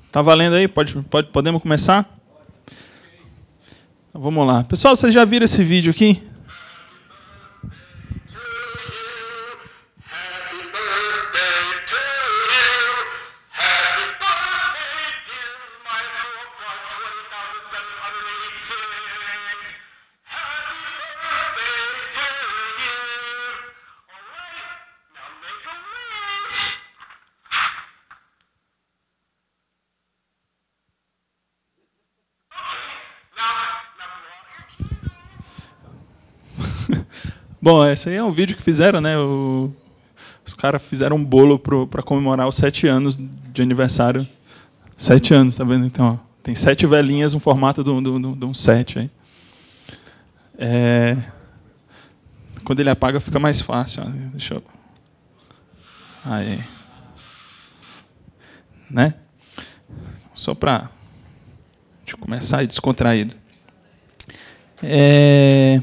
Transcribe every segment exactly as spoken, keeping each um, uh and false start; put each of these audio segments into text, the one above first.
Tá valendo aí? Pode, pode, podemos começar? Então, vamos lá. Pessoal, vocês já viram esse vídeo aqui? Bom, esse aí é um vídeo que fizeram, né? O, os caras fizeram um bolo para comemorar os sete anos de aniversário. Sete anos, tá vendo? Então, ó, tem sete velhinhas no formato de um, de um, de um sete aí. É, quando ele apaga, fica mais fácil. Ó. Deixa eu... Aí. Né? Só para começar aí descontraído. É...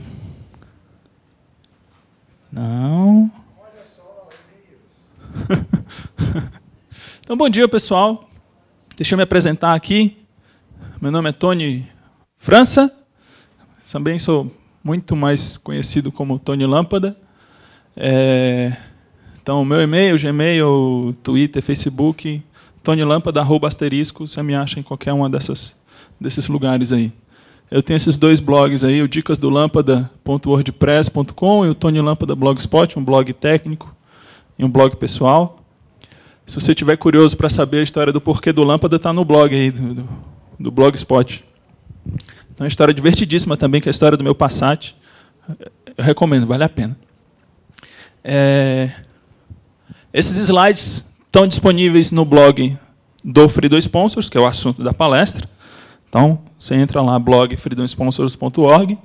Não. Olha só, e-mails. Então, bom dia, pessoal. Deixa eu me apresentar aqui. Meu nome é Tony França. Também sou muito mais conhecido como Tony Lâmpada. É... Então, meu e-mail, Gmail, Twitter, Facebook, Tony Lâmpada, arroba asterisco, você me acha em qualquer uma dessas, desses lugares aí. Eu tenho esses dois blogs aí, o dicas do lâmpada ponto wordpress ponto com e o Tony Lâmpada Blogspot, um blog técnico e um blog pessoal. Se você estiver curioso para saber a história do porquê do Lâmpada, está no blog aí, do, do, do Blogspot. Então, é uma história divertidíssima também, que é a história do meu Passat. Eu recomendo, vale a pena. É, esses slides estão disponíveis no blog do Freedom Sponsors, que é o assunto da palestra. Então, você entra lá, blog freedom sponsors ponto org,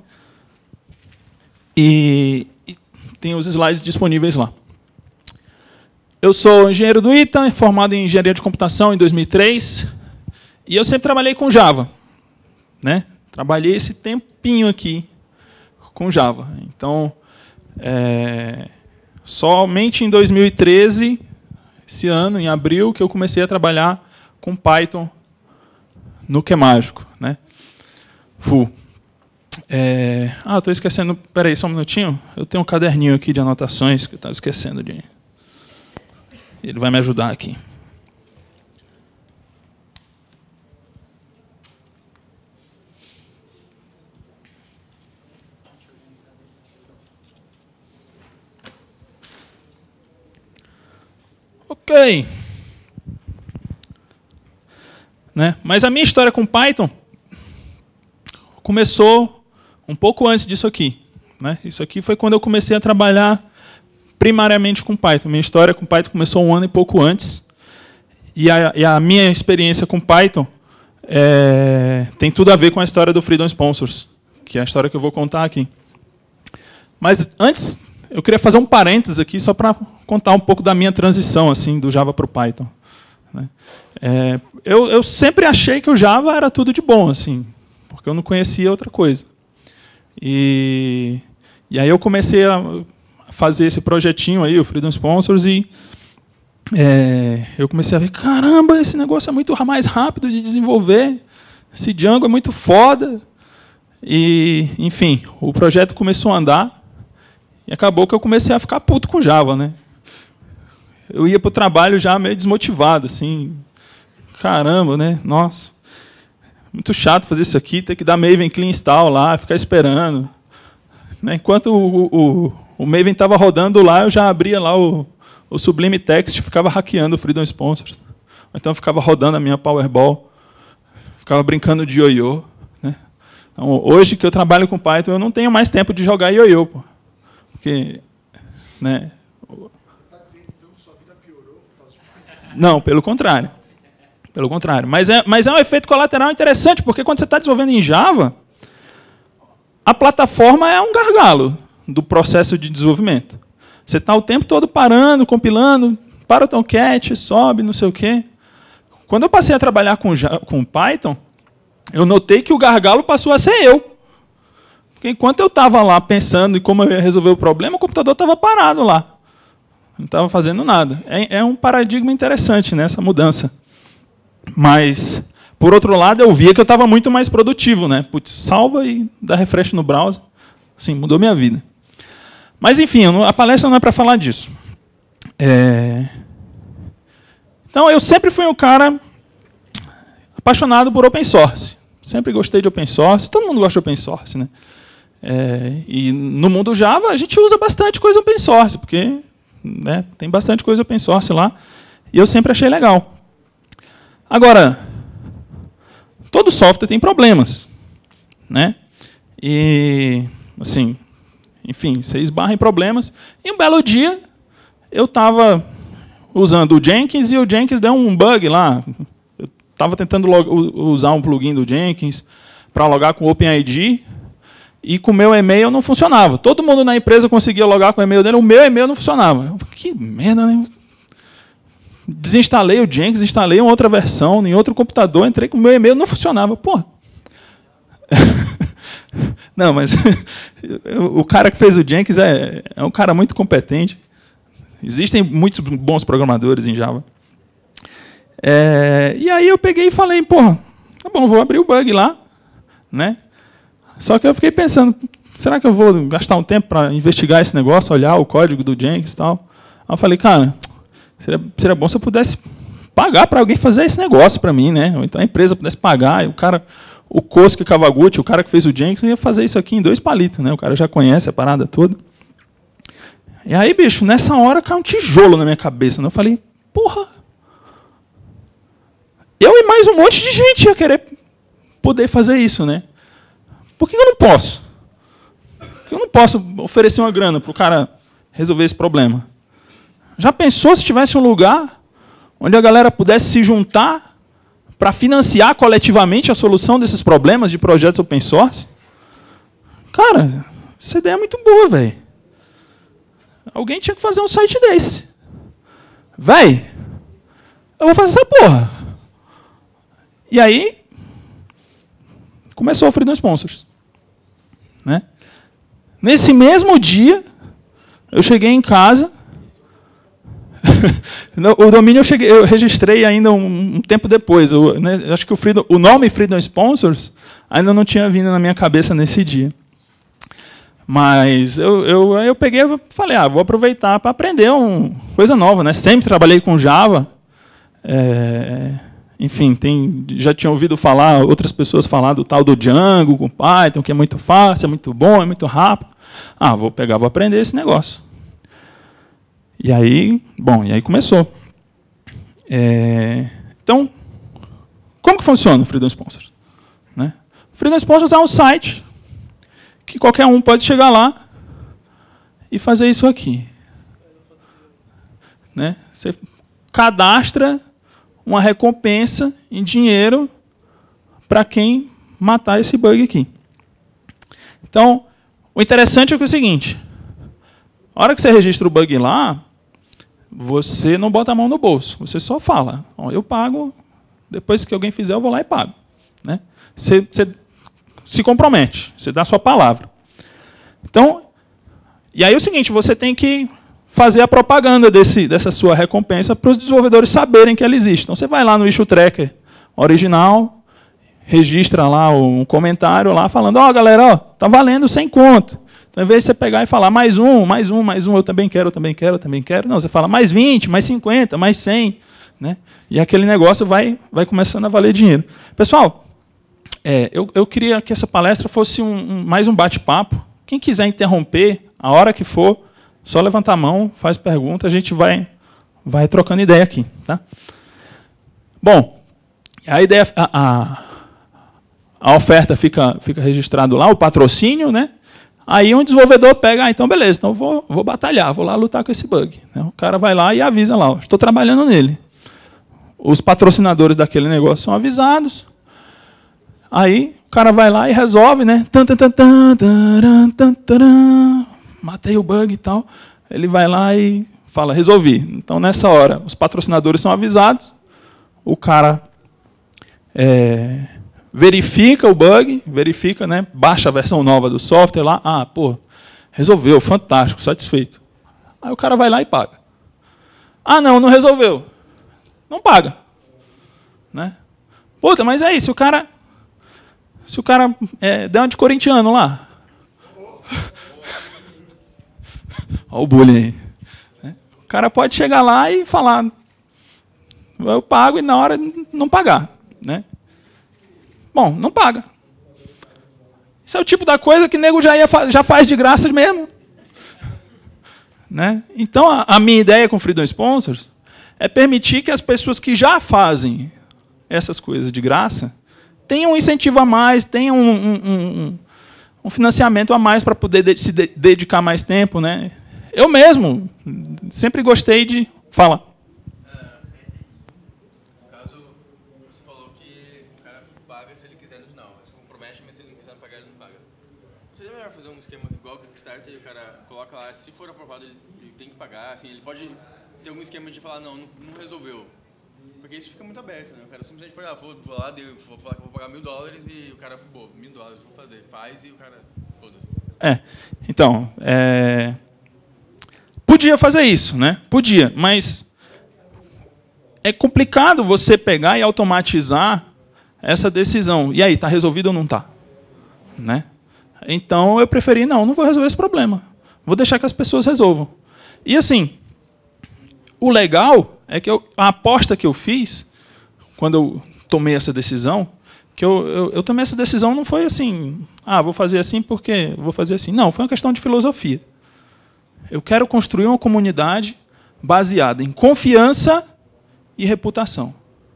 e, e tem os slides disponíveis lá. Eu sou engenheiro do I T A, formado em engenharia de computação em dois mil e três, e eu sempre trabalhei com Java. Né? Trabalhei esse tempinho aqui com Java. Então, é, somente em dois mil e treze, esse ano, em abril, que eu comecei a trabalhar com Python no Que Mágico, né? Full. É... Ah, estou esquecendo. Espera aí, só um minutinho. Eu tenho um caderninho aqui de anotações que eu estava esquecendo de. Ele vai me ajudar aqui. Ok. Né? Mas a minha história com Python começou um pouco antes disso aqui. Né? Isso aqui foi quando eu comecei a trabalhar primariamente com Python. Minha história com Python começou um ano e pouco antes. E a, e a minha experiência com Python é, tem tudo a ver com a história do Freedom Sponsors, que é a história que eu vou contar aqui. Mas antes, eu queria fazer um parênteses aqui só para contar um pouco da minha transição assim, do Java para o Python. Né? É, eu, eu sempre achei que o Java era tudo de bom, assim, porque eu não conhecia outra coisa. E, e aí eu comecei a fazer esse projetinho aí, o Freedom Sponsors, e é, eu comecei a ver, caramba, esse negócio é muito mais rápido de desenvolver, esse Django é muito foda. E, enfim, o projeto começou a andar e acabou que eu comecei a ficar puto com Java, né? Eu ia para o trabalho já meio desmotivado, assim, caramba, né? Nossa, muito chato fazer isso aqui, ter que dar Maven clean install lá, ficar esperando. Enquanto o, o, o Maven estava rodando lá, eu já abria lá o, o Sublime Text e ficava hackeando o Freedom Sponsors. Então, eu ficava rodando a minha Powerball, ficava brincando de ioiô. Né? Então, hoje que eu trabalho com Python, eu não tenho mais tempo de jogar ioiô. Pô. Porque, né? Não, pelo contrário. Pelo contrário. Mas é, mas é um efeito colateral interessante, porque quando você está desenvolvendo em Java, a plataforma é um gargalo do processo de desenvolvimento. Você está o tempo todo parando, compilando, para o Tomcat, sobe, não sei o quê. Quando eu passei a trabalhar com, com Python, eu notei que o gargalo passou a ser eu. Porque enquanto eu estava lá pensando em como eu ia resolver o problema, o computador estava parado lá. Não estava fazendo nada. É, é um paradigma interessante, né, essa mudança. Mas, por outro lado, eu via que eu estava muito mais produtivo, né? Putz, salva e dá refresh no browser. Sim, mudou minha vida. Mas, enfim, a palestra não é para falar disso. É... Então, eu sempre fui um cara apaixonado por open source. Sempre gostei de open source. Todo mundo gosta de open source, né? É... E no mundo Java, a gente usa bastante coisa open source, porque, né, tem bastante coisa open source lá. E eu sempre achei legal. Agora, todo software tem problemas, né? E, assim, enfim, você esbarra em problemas. E um belo dia, eu estava usando o Jenkins e o Jenkins deu um bug lá. Eu estava tentando usar um plugin do Jenkins para logar com o OpenID e com o meu e-mail não funcionava. Todo mundo na empresa conseguia logar com o e-mail dele, o meu e-mail não funcionava. Eu, que merda, né? Desinstalei o Jenkins, instalei uma outra versão em outro computador, entrei com o meu e-mail, não funcionava. Pô. Não, mas o cara que fez o Jenkins é, é um cara muito competente. Existem muitos bons programadores em Java. É, e aí eu peguei e falei, pô, tá bom, vou abrir o bug lá, né? Só que eu fiquei pensando, será que eu vou gastar um tempo para investigar esse negócio, olhar o código do Jenkins e tal? Aí eu falei, cara, seria, seria bom se eu pudesse pagar para alguém fazer esse negócio para mim, né? Ou então a empresa pudesse pagar, e o cara, o Kosuke Kawaguchi, o cara que fez o Jenkins, ia fazer isso aqui em dois palitos, né? O cara já conhece a parada toda. E aí, bicho, nessa hora caiu um tijolo na minha cabeça, né? Eu falei, porra, eu e mais um monte de gente ia querer poder fazer isso, né? Por que eu não posso? Por que eu não posso oferecer uma grana para o cara resolver esse problema? Já pensou se tivesse um lugar onde a galera pudesse se juntar para financiar coletivamente a solução desses problemas de projetos open source? Cara, essa ideia é muito boa, velho. Alguém tinha que fazer um site desse. Véi, eu vou fazer essa porra. E aí, começou o Freedom Sponsors. Né? Nesse mesmo dia, eu cheguei em casa. O domínio eu, cheguei, eu registrei ainda um, um tempo depois. Eu, né, acho que o, Freedom, o nome Freedom Sponsors ainda não tinha vindo na minha cabeça nesse dia. Mas eu, eu, eu peguei e falei, ah, vou aproveitar para aprender uma coisa nova. Né? Sempre trabalhei com Java. É, enfim, tem, já tinha ouvido falar, outras pessoas falar do tal do Django com Python, que é muito fácil, é muito bom, é muito rápido. Ah, vou pegar, vou aprender esse negócio. E aí, bom, e aí começou. É, então, como que funciona o Freedom Sponsors? Né? O Freedom Sponsors é um site que qualquer um pode chegar lá e fazer isso aqui. Né? Você cadastra uma recompensa em dinheiro para quem matar esse bug aqui. Então, o interessante é que é o seguinte, a hora que você registra o bug lá, você não bota a mão no bolso, você só fala, ó, eu pago, depois que alguém fizer, eu vou lá e pago. Né? Você, você se compromete, você dá a sua palavra. Então, e aí é o seguinte, você tem que fazer a propaganda desse, dessa sua recompensa para os desenvolvedores saberem que ela existe. Então, você vai lá no issue tracker original, registra lá um comentário lá falando, ó, oh, galera, ó, tá valendo sem conto. Então, ao invés de você pegar e falar mais um, mais um, mais um, eu também quero, eu também quero, eu também quero, não, você fala mais vinte, mais cinquenta, mais cem. Né? E aquele negócio vai, vai começando a valer dinheiro. Pessoal, é, eu, eu queria que essa palestra fosse um, um, mais um bate-papo. Quem quiser interromper, a hora que for, só levanta a mão, faz pergunta, a gente vai, vai trocando ideia aqui. Tá? Bom, a ideia, a, a, a oferta fica, fica registrado lá, o patrocínio, né? Aí um desenvolvedor pega, ah, então beleza, então vou, vou batalhar, vou lá lutar com esse bug. O cara vai lá e avisa lá, ó, estou trabalhando nele. Os patrocinadores daquele negócio são avisados. Aí o cara vai lá e resolve, né? Matei o bug e tal. Ele vai lá e fala, resolvi. Então, nessa hora, os patrocinadores são avisados. O cara é, verifica o bug, verifica, né? Baixa a versão nova do software lá. Ah, pô, resolveu, fantástico, satisfeito. Aí o cara vai lá e paga. Ah, não, não resolveu. Não paga. Né? Puta, mas aí, se o cara... Se o cara é, der uma de corintiano lá... Olha o bullying aí. O cara pode chegar lá e falar... Eu pago e na hora não pagar. Né? Bom, não paga. Isso é o tipo da coisa que o nego já, ia, já faz de graça mesmo. Né? Então, a, a minha ideia com o Freedom Sponsors é permitir que as pessoas que já fazem essas coisas de graça tenham um incentivo a mais, tenham um, um, um, um financiamento a mais para poder de, se de, dedicar mais tempo. Né? Eu mesmo sempre gostei de... Fala. E o cara coloca lá, se for aprovado, ele, ele tem que pagar, assim, ele pode ter algum esquema de falar, não, não, não resolveu. Porque isso fica muito aberto, né? O cara simplesmente pode, ah, vou, vou lá, deu, vou falar que vou pagar mil dólares e o cara, pô, mil dólares, vou fazer. Faz e o cara, foda-se. É, então, é... podia fazer isso, né? Podia, mas é complicado você pegar e automatizar essa decisão. E aí, está resolvido ou não está? Né? Então, eu preferi, não, não vou resolver esse problema. Vou deixar que as pessoas resolvam. E, assim, o legal é que eu, a aposta que eu fiz, quando eu tomei essa decisão, que eu, eu, eu tomei essa decisão não foi assim, ah, vou fazer assim porque vou fazer assim. Não, foi uma questão de filosofia. Eu quero construir uma comunidade baseada em confiança e reputação.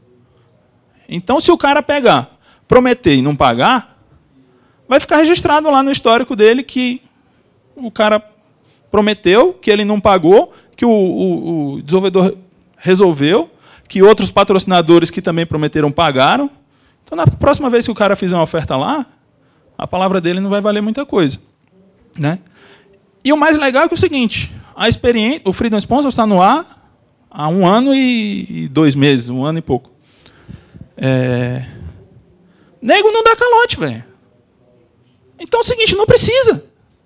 Então, se o cara pegar, prometer e não pagar, vai ficar registrado lá no histórico dele que o cara prometeu, que ele não pagou, que o, o, o desenvolvedor resolveu, que outros patrocinadores que também prometeram pagaram. Então, na próxima vez que o cara fizer uma oferta lá, a palavra dele não vai valer muita coisa. Né? E o mais legal é, que é o seguinte, a experiência, o Freedom Sponsors está no ar há um ano e dois meses, um ano e pouco. É... Nego não dá calote, velho. Então é o seguinte, não precisa.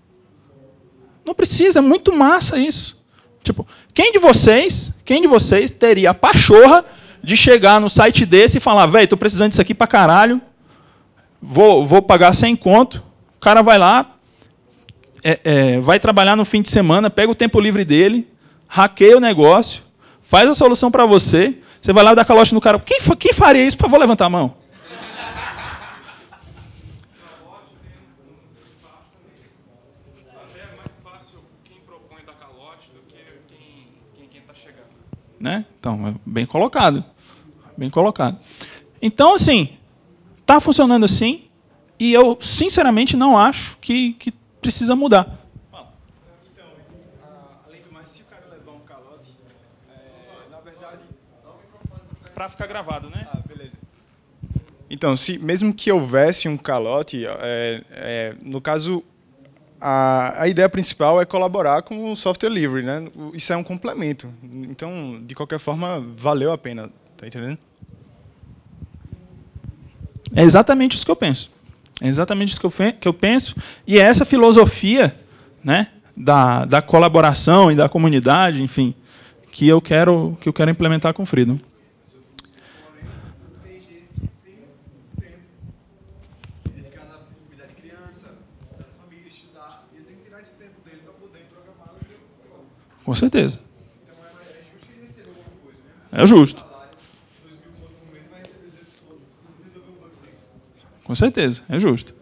Não precisa, é muito massa isso. Tipo, quem de vocês, quem de vocês teria a pachorra de chegar no site desse e falar, velho, estou precisando disso aqui pra caralho, vou, vou pagar cem conto, o cara vai lá, é, é, vai trabalhar no fim de semana, pega o tempo livre dele, hackeia o negócio, faz a solução para você, você vai lá dar calote no cara. Quem, quem faria isso? Por favor, levantar a mão. Né? Então, é bem colocado. Bem colocado. Então, assim, está funcionando assim, e eu, sinceramente, não acho que, que precisa mudar. Então, além do mais, se o cara levar um calote, é, na verdade... Para ficar gravado, né? Ah, beleza. Então, se, mesmo que houvesse um calote, é, é, no caso... A, a ideia principal é colaborar com o software livre, né? Isso é um complemento. Então, de qualquer forma, valeu a pena. Tá entendendo? É exatamente isso que eu penso. É exatamente isso que eu, que eu penso. E é essa filosofia, né, da, da colaboração e da comunidade, enfim, que eu quero, que eu quero implementar com o Freedom. Com certeza. É justo. Com certeza, é justo.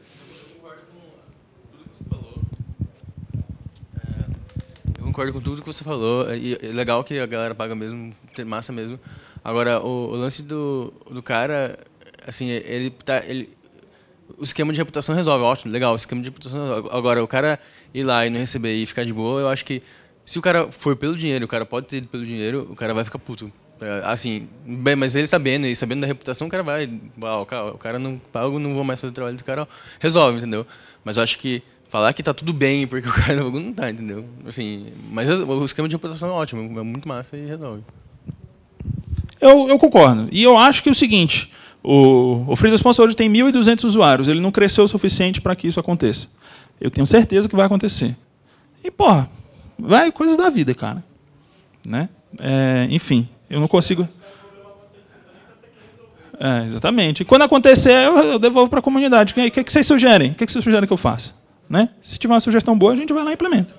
Eu concordo com tudo que você falou. E é legal que a galera paga mesmo, massa mesmo. Agora, o, o lance do, do cara, assim, ele tá... Ele, o esquema de reputação resolve, ótimo, legal, o esquema de reputação resolve. Agora, o cara ir lá e não receber e ficar de boa, eu acho que se o cara for pelo dinheiro, o cara pode ter ido pelo dinheiro, o cara vai ficar puto. Assim, bem, mas ele sabendo, e sabendo da reputação, o cara vai, ah, o cara, o cara não paga, não vou mais fazer o trabalho do cara, resolve, entendeu? Mas eu acho que falar que tá tudo bem porque o cara não tá, entendeu? Assim, mas o esquema de reputação é ótimo, é muito massa e resolve. Eu, eu concordo. E eu acho que é o seguinte, o, o Freedom Sponsor hoje tem mil e duzentos usuários, ele não cresceu o suficiente para que isso aconteça. Eu tenho certeza que vai acontecer. E, porra, vai coisas da vida, cara. Né? É, enfim, eu não consigo... É, exatamente. E quando acontecer, eu, eu devolvo para a comunidade. O que, que, que vocês sugerem? O que, que vocês sugerem que eu faça? Né? Se tiver uma sugestão boa, a gente vai lá e implementa.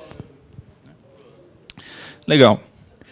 Legal.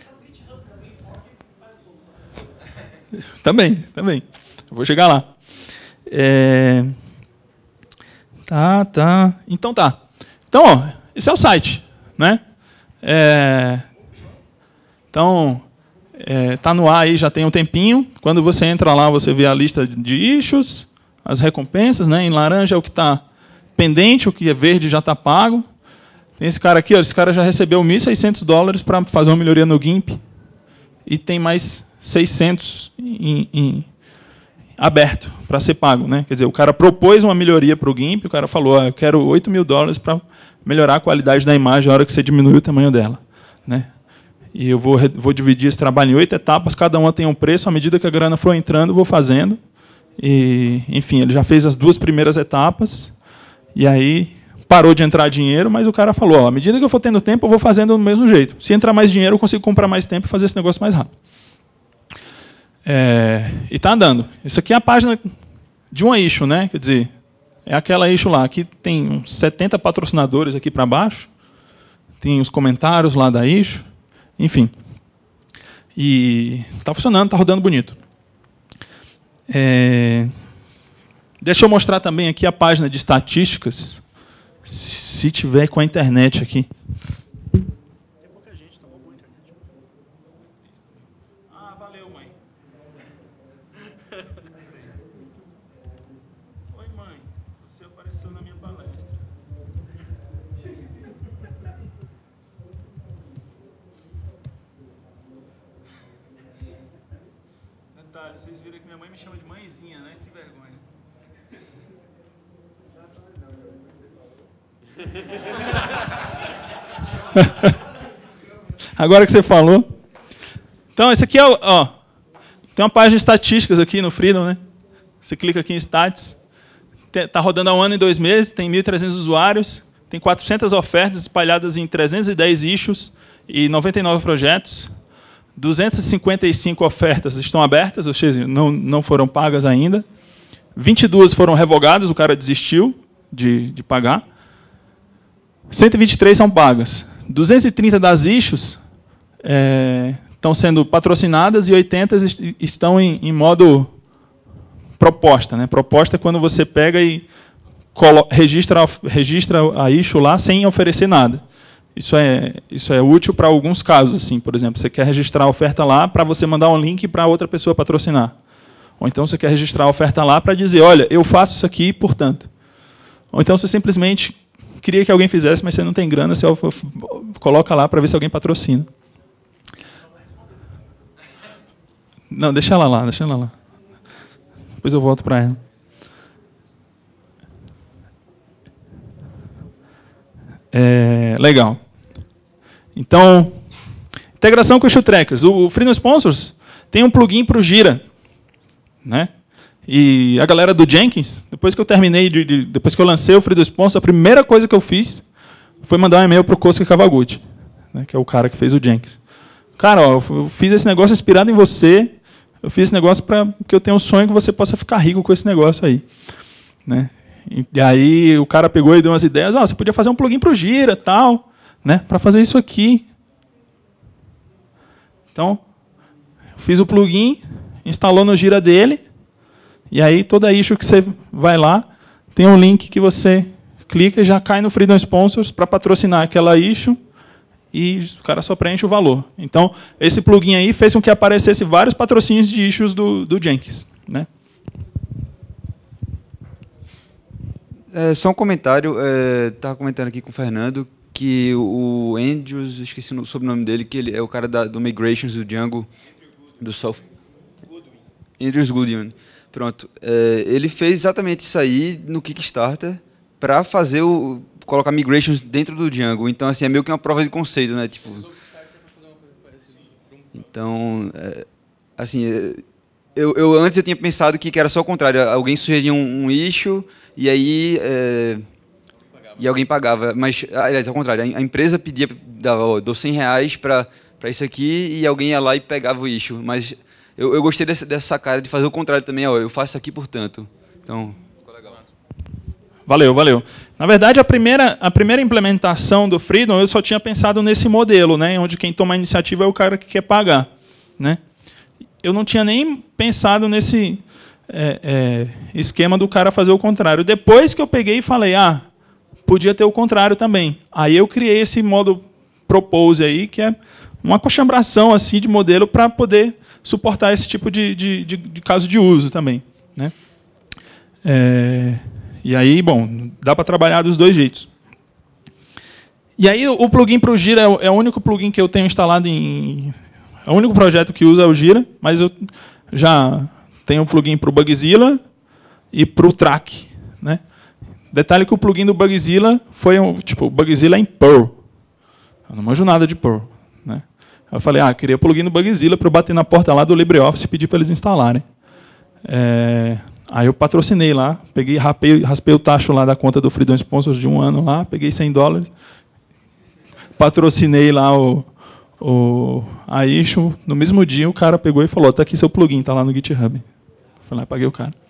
Também, também. Eu vou chegar lá. É... Tá, tá. Então tá. Então, ó, esse é o site, né? É... Então, é, tá no ar aí já tem um tempinho. Quando você entra lá, você vê a lista de issues, as recompensas, né? Em laranja é o que está pendente, o que é verde já está pago. Tem esse cara aqui, ó, esse cara já recebeu mil e seiscentos dólares para fazer uma melhoria no GIMP e tem mais seiscentos em, em aberto para ser pago, né? Quer dizer, o cara propôs uma melhoria para o GIMP, o cara falou, ah, eu quero oito mil dólares para melhorar a qualidade da imagem na hora que você diminui o tamanho dela, né? E eu vou, vou dividir esse trabalho em oito etapas, cada uma tem um preço, à medida que a grana for entrando, eu vou fazendo. E, enfim, ele já fez as duas primeiras etapas, e aí parou de entrar dinheiro, mas o cara falou, ó, à medida que eu for tendo tempo, eu vou fazendo do mesmo jeito. Se entrar mais dinheiro, eu consigo comprar mais tempo e fazer esse negócio mais rápido. É, e está andando. Isso aqui é a página de uma issue, né? Quer dizer, é aquela issue lá. Aqui tem uns setenta patrocinadores aqui para baixo, tem os comentários lá da issue, enfim. E está funcionando, está rodando bonito. É, deixa eu mostrar também aqui a página de estatísticas, se tiver com a internet aqui. Tem pouca gente, tá bom com a internet. Ah, valeu, mãe. Oi, mãe. Você apareceu na minha palestra. Detalhe, vocês viram que minha mãe me chama de mãezinha, né? Que vergonha. Agora que você falou. Então, esse aqui é o... Ó, tem uma página de estatísticas aqui no Freedom, né? Você clica aqui em Stats. Está rodando há um ano e dois meses, tem mil e trezentos usuários, tem quatrocentas ofertas espalhadas em trezentos e dez issues e noventa e nove projetos. duzentas e cinquenta e cinco ofertas estão abertas, ou seja, não, não foram pagas ainda. vinte e duas foram revogadas, o cara desistiu de, de pagar. cento e vinte e três são pagas. duzentas e trinta das issues é, estão sendo patrocinadas e oitenta estão em, em modo proposta, né? Proposta é quando você pega e registra, registra a issue lá sem oferecer nada. Isso é, isso é útil para alguns casos. Assim, por exemplo, você quer registrar a oferta lá para você mandar um link para outra pessoa patrocinar. Ou então você quer registrar a oferta lá para dizer, olha, eu faço isso aqui, portanto. Ou então você simplesmente queria que alguém fizesse, mas você não tem grana, você coloca lá para ver se alguém patrocina. Não, deixa ela lá, deixa ela lá. Depois eu volto para ela. É, legal. Então, integração com o Issue Trackers. O Freedom Sponsors tem um plugin para o Gira, né? E a galera do Jenkins, depois que eu terminei, de, de, depois que eu lancei o Freedom Sponsors, a primeira coisa que eu fiz foi mandar um e-mail para o Kosuke Kawaguchi, né, que é o cara que fez o Jenkins. Cara, ó, eu fiz esse negócio inspirado em você, eu fiz esse negócio para que eu tenha um sonho que você possa ficar rico com esse negócio aí, né? E aí o cara pegou e deu umas ideias, ah, você podia fazer um plugin para o Gira, tal, né, para fazer isso aqui. Então, fiz o plugin, instalou no Gira dele, e aí toda issue que você vai lá, tem um link que você clica e já cai no Freedom Sponsors para patrocinar aquela issue, e o cara só preenche o valor. Então, esse plugin aí fez com que aparecesse vários patrocínios de issues do, do Jenkins, né? É, só um comentário, estava é, comentando aqui com o Fernando que o Andrews, esqueci o sobrenome dele, que ele é o cara da, do Migrations do Django, do South... Andrews Goodwin. Pronto. É, ele fez exatamente isso aí no Kickstarter para fazer o... colocar Migrations dentro do Django. Então, assim, é meio que uma prova de conceito, né? Tipo... Então, é, assim... É, Eu, eu, antes eu tinha pensado que, que era só o contrário. Alguém sugeria um, um issue e aí é, e alguém pagava. Mas, aliás, ao contrário. A, a empresa pedia, dava, ó, dou cem reais para isso aqui e alguém ia lá e pegava o issue. Mas eu, eu gostei dessa, dessa sacada de fazer o contrário também. Ó, eu faço isso aqui, portanto. Então, ficou legal. Valeu, valeu. Na verdade, a primeira, a primeira implementação do Freedom, eu só tinha pensado nesse modelo, né, onde quem toma a iniciativa é o cara que quer pagar. Né? Eu não tinha nem pensado nesse é, é, esquema do cara fazer o contrário. Depois que eu peguei e falei, ah, podia ter o contrário também. Aí eu criei esse modo Propose aí, que é uma coxambração assim, de modelo para poder suportar esse tipo de, de, de, de caso de uso também. Né? É, e aí, bom, dá para trabalhar dos dois jeitos. E aí o plugin para o Gira é o, é o único plugin que eu tenho instalado em... É o único projeto que usa é o Gira, mas eu já tenho um plugin para o Bugzilla e para o Track. Né? Detalhe que o plugin do Bugzilla foi um, tipo, o Bugzilla em Perl. Eu não manjo nada de Perl. Né? Eu falei, ah, queria plugin do Bugzilla para eu bater na porta lá do LibreOffice e pedir para eles instalarem. É, aí eu patrocinei lá, peguei, rapei, raspei o tacho lá da conta do Freedom Sponsors de um ano lá, peguei cem dólares, patrocinei lá o, o, a issue. No mesmo dia o cara pegou e falou, está aqui seu plugin, está lá no GitHub. Eu falei, ah, paguei o cara.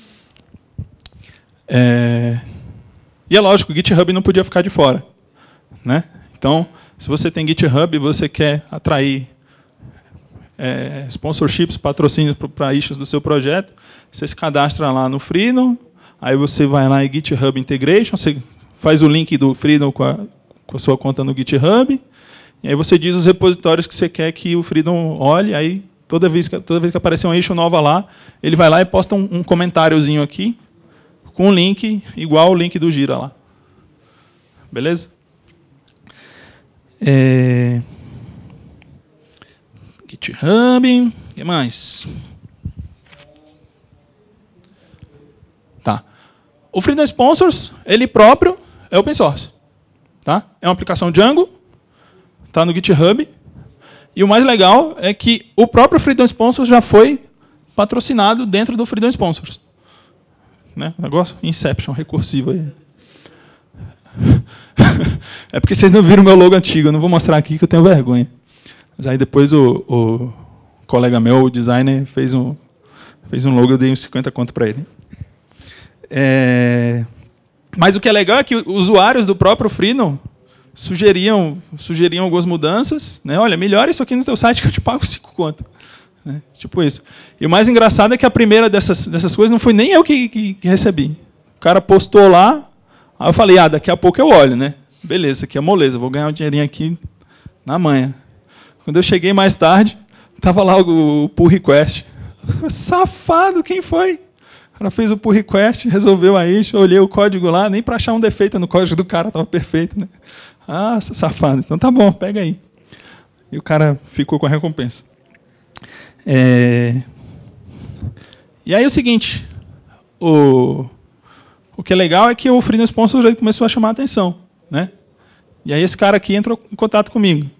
É, e é lógico, o GitHub não podia ficar de fora. Né? Então, se você tem GitHub e você quer atrair é, sponsorships, patrocínios para issues do seu projeto, você se cadastra lá no Freedom, aí você vai lá em GitHub Integration, você faz o link do Freedom com a, com a sua conta no GitHub, e aí você diz os repositórios que você quer que o Freedom olhe, aí toda vez que, toda vez que aparecer uma issue nova lá, ele vai lá e posta um, um comentáriozinho aqui, com um link igual o link do Gira lá. Beleza? É... GitHub, o que mais? Tá. O Freedom Sponsors, ele próprio é open source. Tá? É uma aplicação Django, está no GitHub, e o mais legal é que o próprio Freedom Sponsors já foi patrocinado dentro do Freedom Sponsors. Né? Negócio Inception, recursivo aí. É porque vocês não viram o meu logo antigo, eu não vou mostrar aqui que eu tenho vergonha. Mas aí depois o, o colega meu, o designer, fez um, fez um logo, eu dei uns cinquenta conto para ele. É... Mas o que é legal é que usuários do próprio Freedom sugeriam, sugeriam algumas mudanças. Né? Olha, melhora isso aqui no teu site que eu te pago cinco conto. Né? Tipo isso. E o mais engraçado é que a primeira dessas, dessas coisas não foi nem eu que, que, que recebi. O cara postou lá, aí eu falei, ah, daqui a pouco eu olho, né? Beleza, isso aqui é moleza, vou ganhar um dinheirinho aqui na manhã. Quando eu cheguei mais tarde, estava lá o, o pull request. Safado, quem foi? O cara fez o pull request, resolveu a issue, olhei o código lá, nem para achar um defeito no código do cara, estava perfeito. Né? Ah, safado, então tá bom, pega aí. E o cara ficou com a recompensa. É... E aí é o seguinte, o... o que é legal é que o Freedom Sponsor já começou a chamar a atenção. Né? E aí esse cara aqui entrou em contato comigo.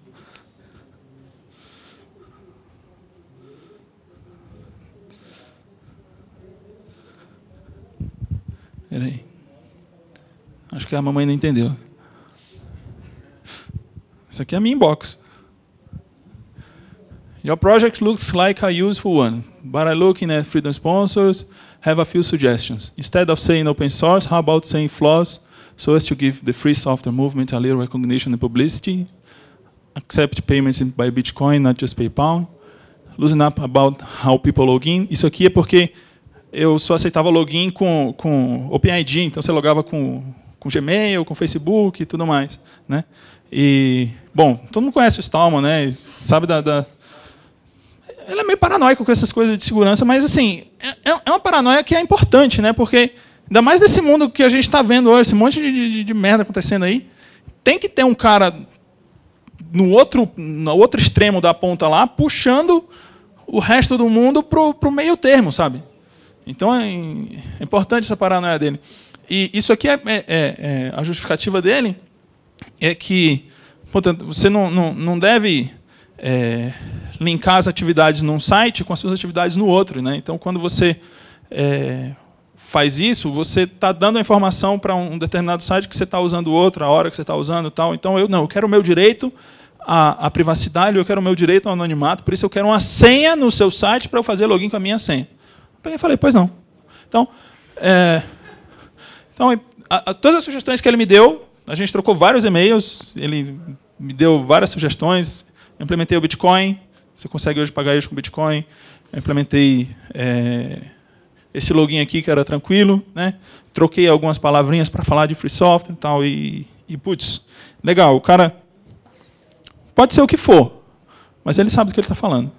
Espera aí. Acho que a mamãe não entendeu. Isso aqui é a minha inbox. Your project looks like a useful one, but I'm looking at Freedom Sponsors, have a few suggestions. Instead of saying open source, how about saying flaws, so as to give the free software movement a little recognition and publicity, accept payments by Bitcoin, not just PayPal, loosen up about how people log in. Isso aqui é porque eu só aceitava login com, com OpenID, então você logava com, com Gmail, com Facebook e tudo mais. Né? E, bom, todo mundo conhece o Stallman, né? Sabe da... da ele é meio paranoico com essas coisas de segurança, mas assim, é, é uma paranoia que é importante, né? Porque, ainda mais nesse mundo que a gente está vendo hoje, esse monte de, de, de merda acontecendo aí, tem que ter um cara no outro, no outro extremo da ponta lá, puxando o resto do mundo para o meio termo, sabe? Então é, é importante essa paranoia dele. E isso aqui é, é, é, é a justificativa dele, é que portanto, você não, não, não deve... É, linkar as atividades num site com as suas atividades no outro. Né? Então, quando você é, faz isso, você está dando a informação para um determinado site que você está usando o outro, a hora que você está usando e tal. Então, eu não, eu quero o meu direito a, a privacidade, eu quero o meu direito ao anonimato, por isso eu quero uma senha no seu site para eu fazer login com a minha senha. Eu falei, pois não. Então, é, então a, a, todas as sugestões que ele me deu, a gente trocou vários e-mails, ele me deu várias sugestões, eu implementei o Bitcoin, você consegue hoje pagar isso com Bitcoin, eu implementei é, esse login aqui, que era tranquilo, né? Troquei algumas palavrinhas para falar de free software e tal, e, e putz, legal, o cara pode ser o que for, mas ele sabe do que ele está falando.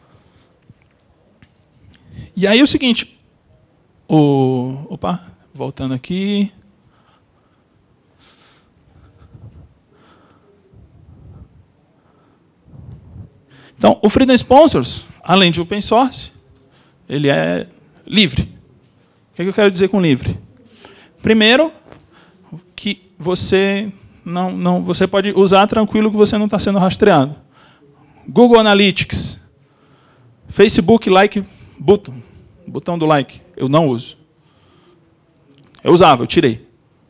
E aí é o seguinte, o, opa, voltando aqui. Então, o Freedom Sponsors, além de open source, ele é livre. O que, é que eu quero dizer com livre? Primeiro, que você, não, não, você pode usar tranquilo que você não está sendo rastreado. Google Analytics, Facebook Like Button, botão do like, eu não uso. Eu usava, eu tirei.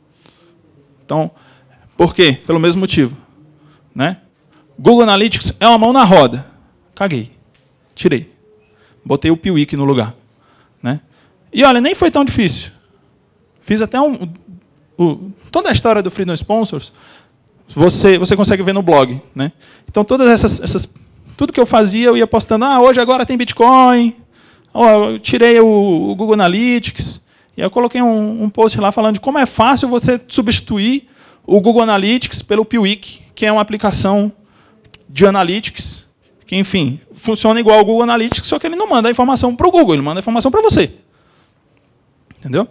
Então, por quê? Pelo mesmo motivo. Né? Google Analytics é uma mão na roda. Caguei. Tirei. Botei o Piwik no lugar. Né? E olha, nem foi tão difícil. Fiz até um... um toda a história do Freedom Sponsors, você, você consegue ver no blog. Né? Então, todas essas, essas... Tudo que eu fazia, eu ia postando, ah, hoje agora tem Bitcoin, oh, eu tirei o, o Google Analytics, e eu coloquei um, um post lá falando de como é fácil você substituir o Google Analytics pelo Piwik, que é uma aplicação de Analytics, que, enfim, funciona igual ao Google Analytics, só que ele não manda a informação para o Google, ele manda a informação para você. Entendeu?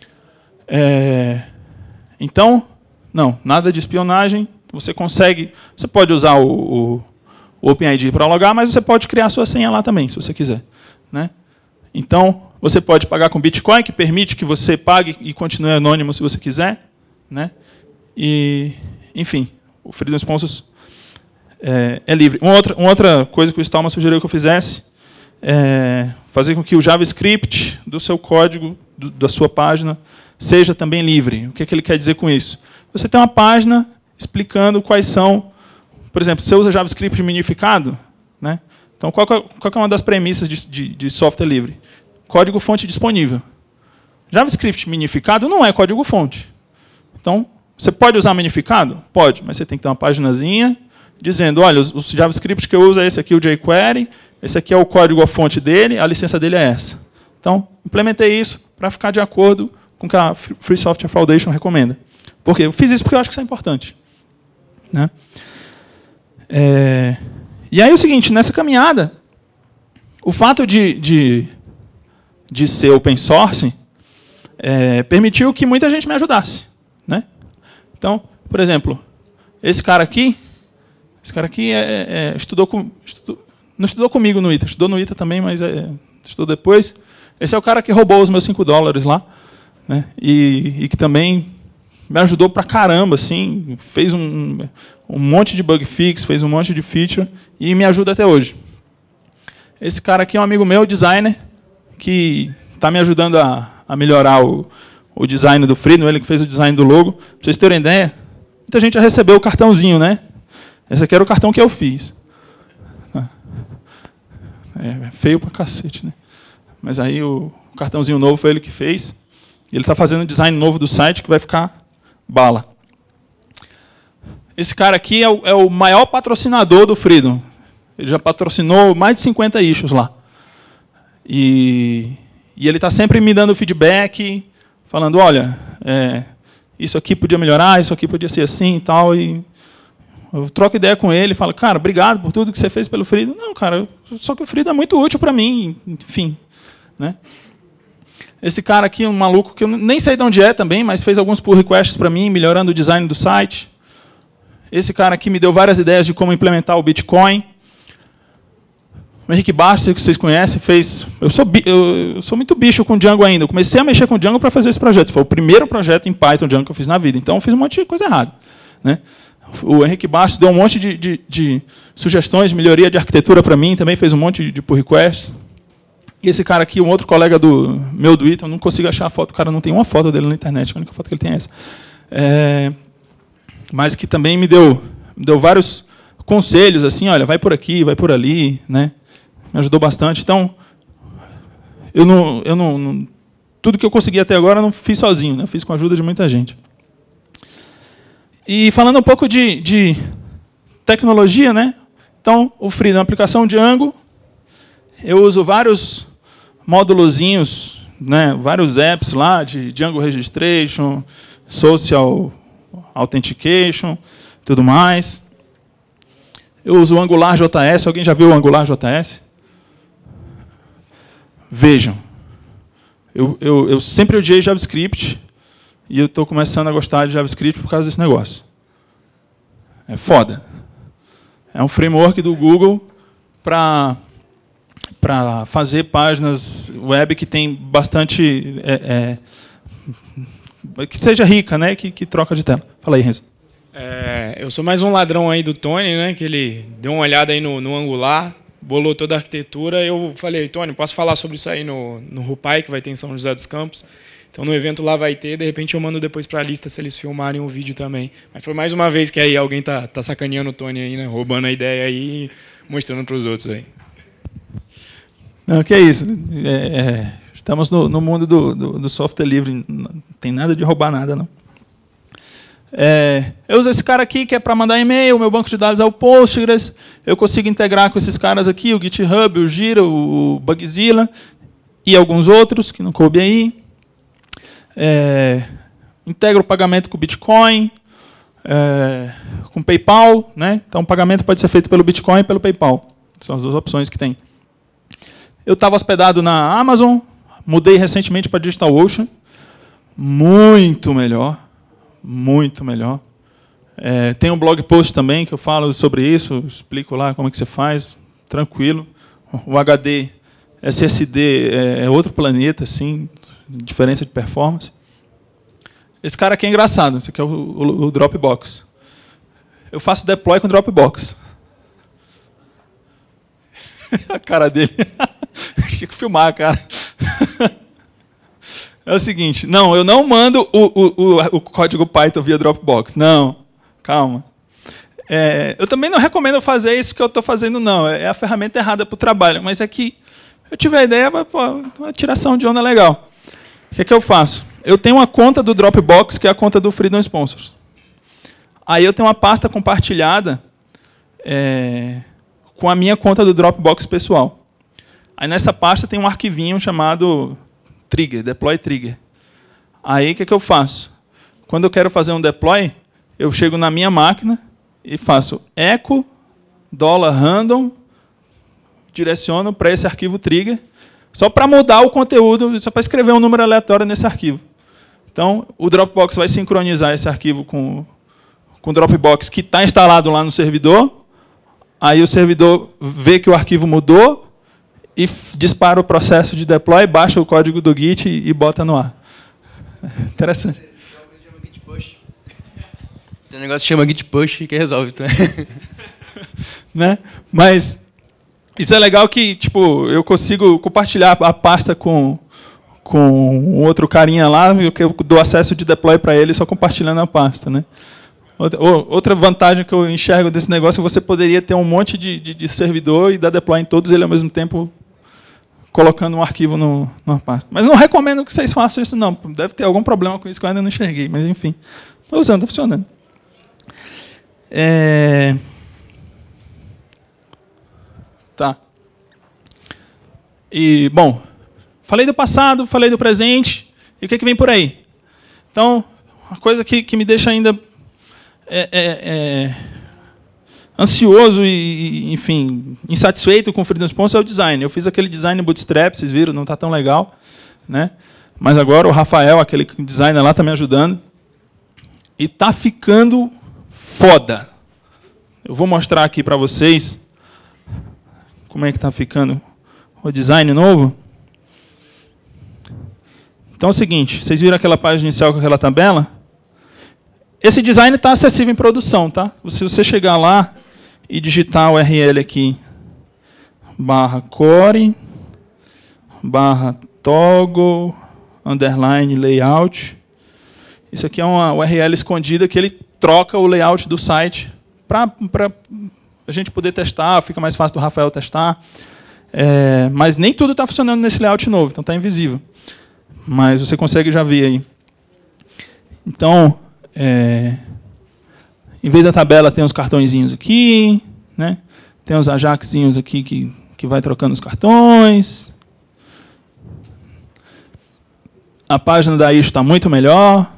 É, então, não, nada de espionagem. Você consegue, você pode usar o, o, o OpenID para logar, mas você pode criar a sua senha lá também, se você quiser. Né? Então, você pode pagar com Bitcoin, que permite que você pague e continue anônimo se você quiser. Né? E, enfim, o Freedom Sponsors é, é livre. Uma outra, uma outra coisa que o Stallman sugeriu que eu fizesse é fazer com que o JavaScript do seu código, do, da sua página, seja também livre. O que, é que ele quer dizer com isso? Você tem uma página explicando quais são... Por exemplo, você usa JavaScript minificado, né? Então, qual, qual é uma das premissas de, de, de software livre? Código-fonte disponível. JavaScript minificado não é código-fonte. Então, você pode usar minificado? Pode, mas você tem que ter uma paginazinha dizendo, olha, os, os JavaScript que eu uso é esse aqui, o jQuery, esse aqui é o código-fonte dele, a licença dele é essa. Então, implementei isso para ficar de acordo com o que a Free Software Foundation recomenda. Por quê? Eu fiz isso porque eu acho que isso é importante. Né? É... E aí é o seguinte, nessa caminhada, o fato de, de, de ser open source é, permitiu que muita gente me ajudasse. Né? Então, por exemplo, esse cara aqui, esse cara aqui é, é, estudou, com, estudou, não estudou comigo no I T A, estudou no I T A também, mas é, estudou depois. Esse é o cara que roubou os meus cinco dólares lá, né? e, e que também me ajudou pra caramba, assim, fez um, um monte de bug fix, fez um monte de feature e me ajuda até hoje. Esse cara aqui é um amigo meu, designer, que está me ajudando a, a melhorar o, o design do Freedom, ele que fez o design do logo. Pra vocês terem ideia, muita gente já recebeu o cartãozinho, né? Esse aqui era o cartão que eu fiz. É feio pra cacete, né? Mas aí o cartãozinho novo foi ele que fez. Ele está fazendo um design novo do site que vai ficar bala. Esse cara aqui é o, é o maior patrocinador do Freedom. Ele já patrocinou mais de cinquenta issues lá. E, e ele está sempre me dando feedback, falando, olha, é, isso aqui podia melhorar, isso aqui podia ser assim e tal. E eu troco ideia com ele e falo, cara, obrigado por tudo que você fez pelo Freedom. Não, cara, só que o Freedom é muito útil para mim, enfim. Né? Esse cara aqui, um maluco, que eu nem sei de onde é também, mas fez alguns pull requests para mim, melhorando o design do site. Esse cara aqui me deu várias ideias de como implementar o Bitcoin. O Henrique Bastos, que vocês conhecem, fez... Eu sou, eu sou muito bicho com Django ainda. Eu comecei a mexer com Django para fazer esse projeto. Foi o primeiro projeto em Python Django que eu fiz na vida. Então, eu fiz um monte de coisa errada. Né? O Henrique Bastos deu um monte de, de, de sugestões de melhoria de arquitetura para mim, também fez um monte de pull requests. E esse cara aqui, um outro colega do meu do I T A, eu não consigo achar a foto, o cara não tem uma foto dele na internet, a única foto que ele tem é essa. É, mas que também me deu, me deu vários conselhos, assim, olha, vai por aqui, vai por ali, né? Me ajudou bastante. Então, eu não, eu não, não tudo que eu consegui até agora eu não fiz sozinho, né? Eu fiz com a ajuda de muita gente. E falando um pouco de, de tecnologia, né? Então, o Freedom, aplicação Django, eu uso vários módulozinhos, né? Vários apps lá de Django Registration, Social Authentication, tudo mais. Eu uso o Angular J S. Alguém já viu o Angular J S? Vejam. Eu, eu, eu sempre odiei JavaScript e eu estou começando a gostar de JavaScript por causa desse negócio. É foda. É um framework do Google para para fazer páginas web que tem bastante... É, é, que seja rica, né? Que, que troca de tela. Fala aí, Renzo. É, eu sou mais um ladrão aí do Tony, né? Que ele deu uma olhada aí no, no Angular, bolou toda a arquitetura. Eu falei, Tony, posso falar sobre isso aí no, no Rupai, que vai ter em São José dos Campos. Então, no evento lá vai ter. De repente, eu mando depois para a lista se eles filmarem o vídeo também. Mas foi mais uma vez que aí alguém tá, tá sacaneando o Tony aí, né? Roubando a ideia aí e mostrando para os outros aí. Não, que é isso. É, é, estamos no, no mundo do, do, do software livre. Não tem nada de roubar nada, não. É, eu uso esse cara aqui que é para mandar e-mail, o meu banco de dados é o Postgres, eu consigo integrar com esses caras aqui, o GitHub, o Gira, o Bugzilla e alguns outros que não coube aí. É, integro o pagamento com o Bitcoin, é, com o PayPal, né? Então o pagamento pode ser feito pelo Bitcoin e pelo PayPal. São as duas opções que tem. Eu estava hospedado na Amazon, mudei recentemente para DigitalOcean, muito melhor. Muito melhor. É, tem um blog post também que eu falo sobre isso, explico lá como é que você faz, tranquilo. O H D, S S D é outro planeta, assim, diferença de performance. Esse cara aqui é engraçado, esse aqui é o, o, o Dropbox. Eu faço deploy com Dropbox. A cara dele. Tinha que filmar a cara. É o seguinte, não, eu não mando o, o, o, o código Python via Dropbox. Não, calma. É, eu também não recomendo fazer isso que eu estou fazendo, não. É a ferramenta errada para o trabalho. Mas é que eu tive a ideia, pô, uma tiração de onda legal. O que é que eu faço? Eu tenho uma conta do Dropbox, que é a conta do Freedom Sponsors. Aí eu tenho uma pasta compartilhada é, com a minha conta do Dropbox pessoal. Aí nessa pasta tem um arquivinho chamado... Trigger, deploy trigger. Aí, o que, que eu faço? Quando eu quero fazer um deploy, eu chego na minha máquina e faço echo, dollar random, direciono para esse arquivo trigger, só para mudar o conteúdo, só para escrever um número aleatório nesse arquivo. Então, o Dropbox vai sincronizar esse arquivo com, com o Dropbox que está instalado lá no servidor, aí o servidor vê que o arquivo mudou, e dispara o processo de deploy, baixa o código do Git e, e bota no ar. Interessante. Tem um negócio que chama Git Push que resolve. Tá? Né? Mas isso é legal que tipo, eu consigo compartilhar a pasta com, com um outro carinha lá, que eu dou acesso de deploy para ele só compartilhando a pasta. Né? Outra vantagem que eu enxergo desse negócio é que você poderia ter um monte de, de, de servidor e dar deploy em todos eles ao mesmo tempo, colocando um arquivo no, numa pasta. Mas não recomendo que vocês façam isso, não. Deve ter algum problema com isso que eu ainda não enxerguei. Mas, enfim, estou usando, está funcionando. É... Tá. E, bom, falei do passado, falei do presente. E o que, é que vem por aí? Então, uma coisa que, que me deixa ainda é, é, é, ansioso e, enfim, insatisfeito com o Freedom Sponsor é o design. Eu fiz aquele design bootstrap, vocês viram, não está tão legal, né? Mas agora o Rafael, aquele designer lá, está me ajudando. E está ficando foda. Eu vou mostrar aqui para vocês como é que está ficando o design novo. Então é o seguinte, vocês viram aquela página inicial com aquela tabela? Esse design está acessível em produção, tá? Se você chegar lá e digitar o U R L aqui, barra core, barra toggle, underline layout. Isso aqui é uma U R L escondida que ele troca o layout do site para a gente poder testar, fica mais fácil do Rafael testar. É, mas nem tudo está funcionando nesse layout novo, então está invisível. Mas você consegue já ver aí. Então, é, em vez da tabela, tem os cartõezinhos aqui, né? Tem os ajaxinhos aqui que, que vai trocando os cartões. A página da Issue está muito melhor.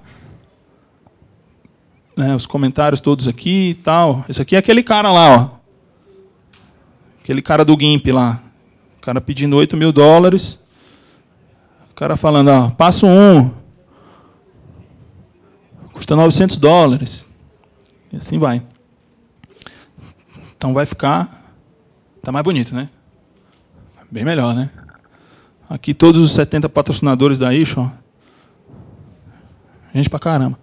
Né, os comentários todos aqui e tal. Esse aqui é aquele cara lá, ó. Aquele cara do GIMP lá. O cara pedindo oito mil dólares. O cara falando, ó, passo um. Custa novecentos dólares. E assim vai. Então vai ficar... Tá mais bonito, né? Bem melhor, né? Aqui todos os setenta patrocinadores da Issue, ó. Gente pra caramba.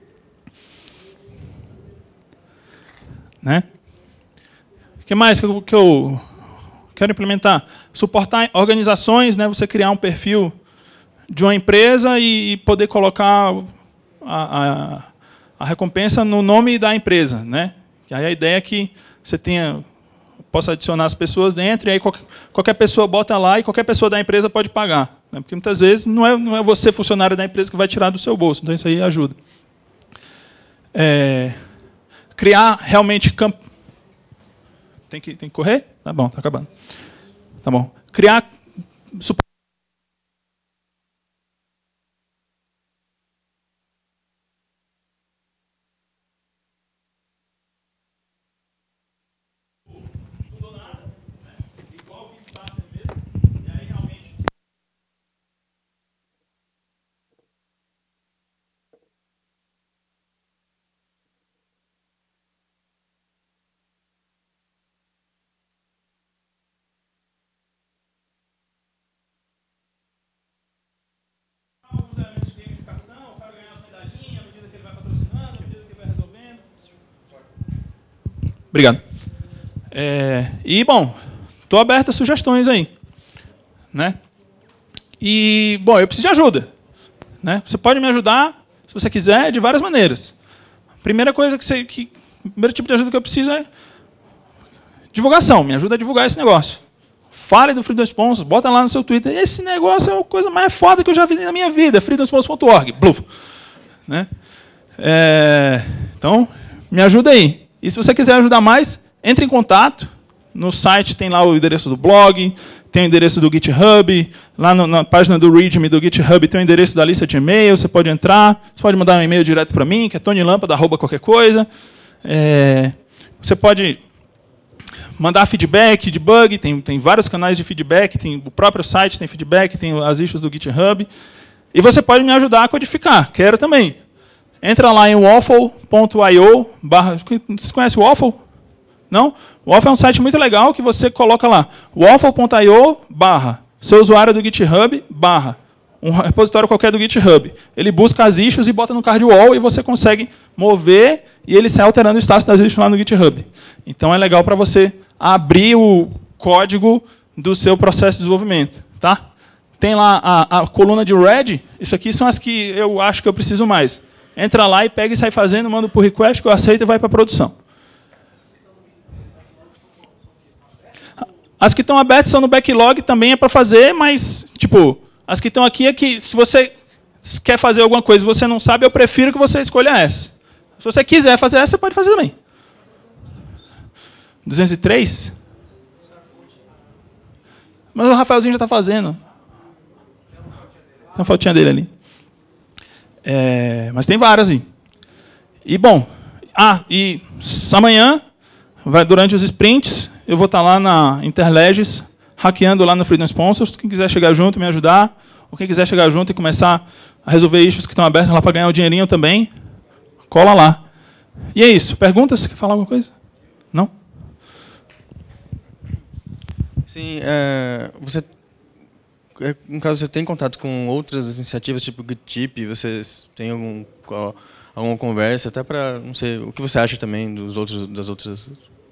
Né? O que mais que eu, que eu quero implementar? Suportar organizações, né? Você criar um perfil de uma empresa e poder colocar a, a, a recompensa no nome da empresa, né? E aí a ideia é que você tenha, possa adicionar as pessoas dentro, e aí qualquer, qualquer pessoa bota lá e qualquer pessoa da empresa pode pagar. Né? Porque muitas vezes não é, não é você, funcionário da empresa, que vai tirar do seu bolso. Então isso aí ajuda. É... Criar realmente camp... Tem que, tem que correr? Tá bom, tá acabando. Tá bom. Criar... Obrigado. É, e, bom, estou aberto a sugestões aí. Né? E, bom, eu preciso de ajuda. Né? Você pode me ajudar, se você quiser, de várias maneiras. Primeira coisa que você... Que, o primeiro tipo de ajuda que eu preciso é divulgação. Me ajuda a divulgar esse negócio. Fale do Freedom Sponsors, bota lá no seu Twitter. Esse negócio é a coisa mais foda que eu já vi na minha vida. freedom sponsors ponto org. Bluf. Né? É, então, me ajuda aí. E se você quiser ajudar mais, entre em contato. No site tem lá o endereço do blog, tem o endereço do GitHub, lá no, na página do README do GitHub tem o endereço da lista de e-mail, você pode entrar, você pode mandar um e-mail direto para mim, que é tonylampada arroba qualquer coisa. É, você pode mandar feedback de bug, tem, tem vários canais de feedback, tem o próprio site tem feedback, tem as issues do GitHub. E você pode me ajudar a codificar, quero também. Entra lá em waffle ponto io barra... Vocês conhecem o Waffle? Não? O Waffle é um site muito legal que você coloca lá waffle ponto io barra seu usuário do GitHub barra um repositório qualquer do GitHub. Ele busca as issues e bota no card wall e você consegue mover e ele sai alterando o status das issues lá no GitHub. Então é legal para você abrir o código do seu processo de desenvolvimento. Tá? Tem lá a, a coluna de Red. Isso aqui são as que eu acho que eu preciso mais. Entra lá e pega e sai fazendo, manda por request, que eu aceito e vai para a produção. As que estão abertas são no backlog, também é para fazer, mas, tipo, as que estão aqui é que, se você quer fazer alguma coisa e você não sabe, eu prefiro que você escolha essa. Se você quiser fazer essa, você pode fazer também. duzentos e três? Mas o Rafaelzinho já está fazendo. Tem uma fotinha dele ali. É, mas tem várias aí. E, bom, ah, e amanhã, vai, durante os sprints, eu vou estar lá na Interleges, hackeando lá no Freedom Sponsors. Quem quiser chegar junto, me ajudar, ou quem quiser chegar junto e começar a resolver issues que estão abertos lá para ganhar o dinheirinho também, cola lá. E é isso. Perguntas? Você quer falar alguma coisa? Não? Sim, é, você... No caso, você tem contato com outras iniciativas, tipo GitTip? Vocês têm algum, alguma conversa? Até para, não sei, o que você acha também dos outros, das outras?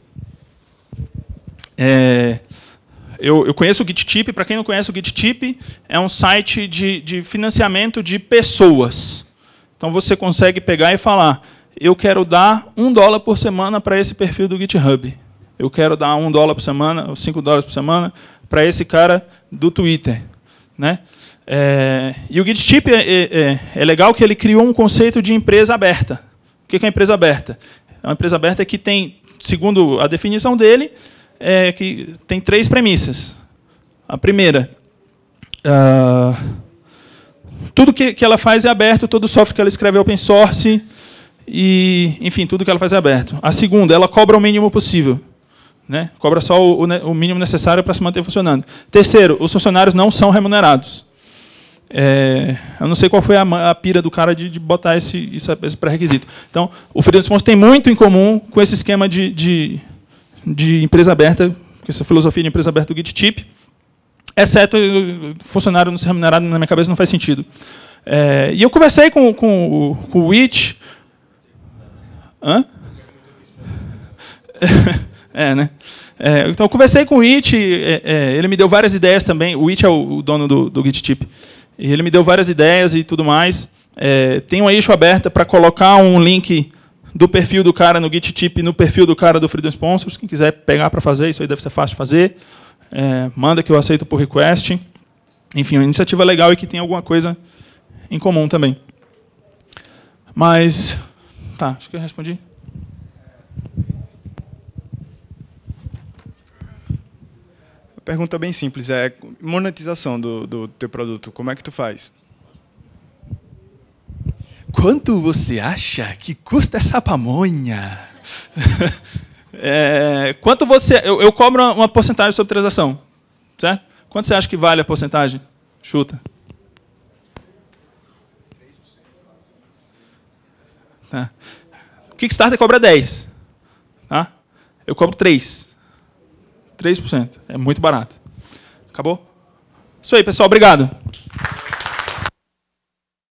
É, eu, eu conheço o GitTip. Para quem não conhece o GitTip, é um site de, de financiamento de pessoas. Então, você consegue pegar e falar, eu quero dar um dólar por semana para esse perfil do GitHub. eu quero dar um dólar por semana, ou cinco dólares por semana, para esse cara do Twitter. Né? É, e o GitTip é, é, é legal que ele criou um conceito de empresa aberta. O que é empresa aberta? É uma empresa aberta que tem, segundo a definição dele, é que tem três premissas. A primeira, uh, tudo que, que ela faz é aberto, todo software que ela escreve é open source, e, enfim, tudo que ela faz é aberto. A segunda, ela cobra o mínimo possível. Né? Cobra só o, o mínimo necessário para se manter funcionando. Terceiro, os funcionários não são remunerados. É, eu não sei qual foi a, a pira do cara de, de botar esse, esse pré-requisito. Então, o Freedom Response tem muito em comum com esse esquema de, de, de empresa aberta, com essa filosofia de empresa aberta do GitTip, exceto funcionário não ser remunerado, na minha cabeça não faz sentido. É, e eu conversei com, com, o, com o Witch. Hã? É, né? É, então, eu conversei com o Witch, é, é, ele me deu várias ideias também. O Witch é o, o dono do, do GitTip. E ele me deu várias ideias e tudo mais. É, tem uma issue aberta para colocar um link do perfil do cara no GitTip no perfil do cara do Freedom Sponsors. Quem quiser pegar para fazer, isso aí deve ser fácil de fazer. É, manda que eu aceito por request. Enfim, uma iniciativa legal e que tem alguma coisa em comum também. Mas, tá, acho que eu respondi. Pergunta bem simples, é monetização do, do teu produto, como é que tu faz? Quanto você acha que custa essa pamonha? é, quanto você... Eu, eu cobro uma porcentagem sobre transação, certo? Quanto você acha que vale a porcentagem? Chuta. Tá. O Kickstarter cobra dez. Tá? Eu cobro três. três por cento. É muito barato. Acabou? Isso aí, pessoal. Obrigado.